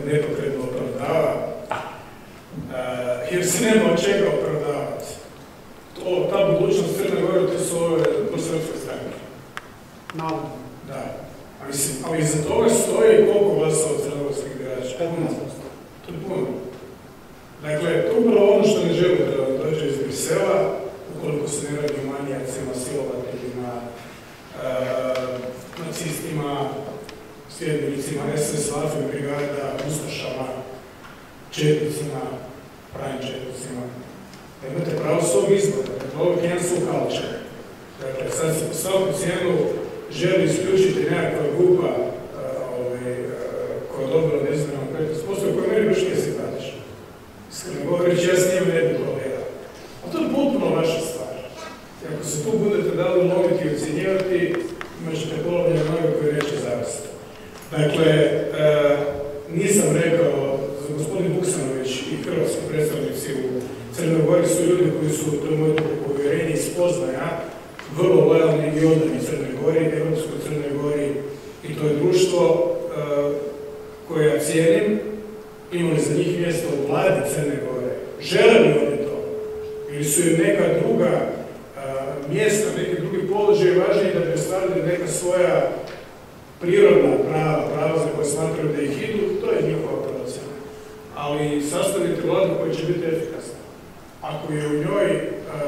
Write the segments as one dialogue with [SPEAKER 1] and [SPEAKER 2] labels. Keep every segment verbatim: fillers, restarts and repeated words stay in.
[SPEAKER 1] nepokretno opravdava, jer se nema od čega opravdavati. Ta budućnost Crne Gore, to su ove prosrpske stranke.
[SPEAKER 2] Navodno.
[SPEAKER 1] Da. Ali iza toga stoji koliko glasova crnogorskih birača. To je puno. Dakle, to je upravo ono što ne želimo da dođe iz Brisela, ukoliko se ne radi o manijacima, silovateljima, nacistima, sljedbenicima, es es Lafe brigada, ustašama, četnicima, pravim četnicima. Da imate pravo svog izbora. Dakle, ovo je cancel culture. Dakle, sad se po svaku cijenu želi isključiti nekakva grupa koja je dobila neizmjerno petnaest posto, koja meni baš nije simpatična. Iskreno govoreći, ja s njima ne bih gledao. A to je potpuno vaša stvar. Ako se tu budete dali loviti i ocjenjivati, imat ćete polovnje noge koje neće zavesti. Dakle, nisam rekao, gospodin Buksanović i hrvatski predstavnici u Crnoj Gori su ljudi koji su, to je moje povjerenje i spoznaja, vrlo lojalni i odani Crnoj Gori, Evropskoj Crnoj Gori, i to je društvo koje ja cijenim, imali za njih mjesto u vladi Crne Gore. Žele li oni to? Ili su im neka druga mjesta, neki drugi položaj važniji da bi ostvarili neka svoja prirodna prava, prava za koje smatraju da ih idu, to je njihova procjena. Ali sastavite vladu koja će biti efikasna. Ako je u njoj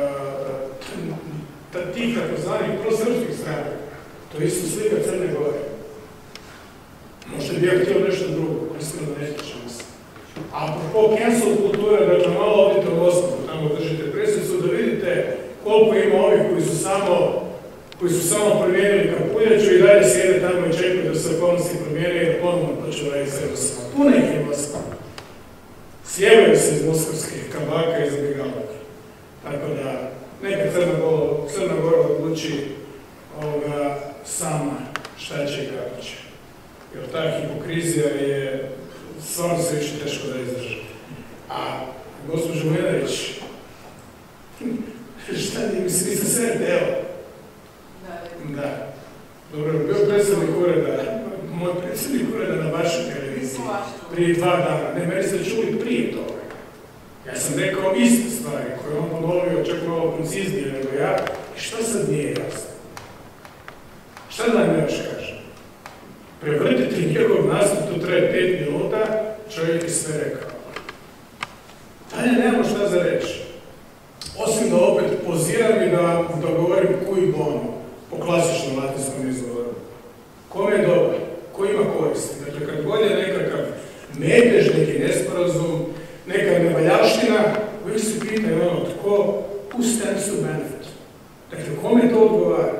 [SPEAKER 1] tih takozvanih prosrpskih strana, to je isto slika Crne Gore. Možda bi ja htio nešto drugo, iskreno da ne sjećamo se. A apropo cancel kulture, dakle malo odite u Osnovu, tamo držite presicu, da vidite koliko ima ovih koji su samo koji su samo promijenili kapuljaču i dalje sjede tamo i čekaju da se okolnosti promijene jer ponovno počeo raditi s Rusima. Puno ih je Moskva. Sjevaju se iz moskovskih kabaka i zabigalaka. Tako da neka Crna Gora odluči ovoga sama šta će i kako će. Jer ta hipokrizija je stvarno se više teško da izdrži. A gospođo Milanović, šta nije, mislim, nisam sve deo. Da. Dobro, bio predsjednik ureda, moj predsjednik ureda na vašoj televiziji prije dva dana. Ne, meni ste čuli prije toga. Ja sam rekao iste stvari koje on ponovio čak malo konciznije nego ja. I šta sad nije jasno? Šta da nam još kažem? Prevrtiti njegov nastup, to traje pet minuta, čovjek je sve rekao. Dalje nemamo šta za reći. Osim da opet poziram i da, da govorim cui bono, po klasičnom latinskom izgovoru. Kome je dobar? Ko ima koristi? Dakle, kad god je nekakav metež, neki nesporazum, neka nevaljaština, uvijek se pitaju ono, tko, who stands to benefit? Dakle, kome to odgovara?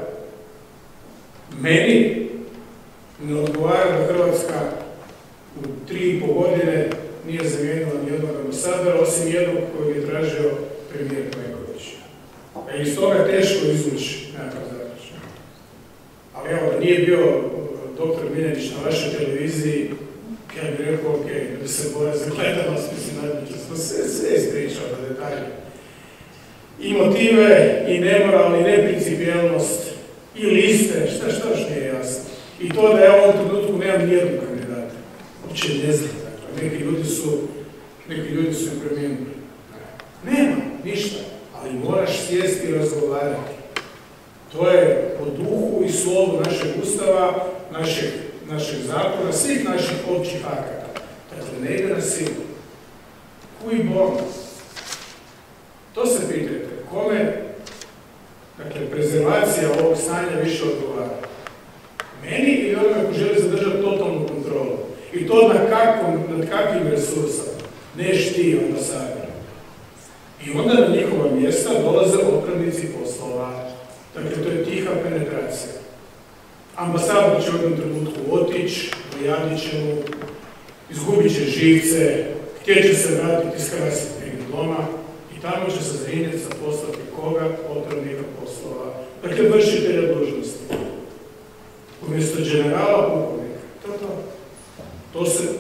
[SPEAKER 1] Meni ne odgovara da Hrvatska u tri i po godine nije zamijenila ni jednog ambasadora, osim jednog koji je tražio premijer Plenković. E iz toga teško izvući nekakav zaključak. Ali evo, da nije bio doktor Milanović na vašoj televiziji, ja bih rekao, ok, da bi se boja za gledanost, mislim, nadjeće smo sve, sve ispričao na detalje. I motive, i nemoral, i neprincipijalnost, i liste, šta što još nije jasno. I to da ja u ovom trenutku nemam nijednog kandidata. Uopće ne znam, dakle, neki ljudi su, neki ljudi su im promijenili. Nema, ništa, ali moraš sjesti i razgovarati. To je po duhu i slovu našeg ustava, našeg, našeg zakona, svih naših općih akata. Dakle, ne ide na silu. Cui bono? To se pitajte. Kome, dakle, prezervacija ovog stanja više odgovara? Meni ili onome ko želi zadržati totalnu kontrolu? I to nad, kakvom, nad kakvim resursama? Ne šti ambasador. I onda na njihova mjesta dolaze otpravnici poslova. Dakle, to je tiha penetracija. Ambasador će u jednom trenutku otići, dojadit će mu, izgubit će živce, htjet će se vratiti skrasiti diploma i tamo će se zrinjeca poslati koga? Otpravnika poslova. Dakle, vršitelja dužnosti. Umjesto generala, pukovnika. To, to. To se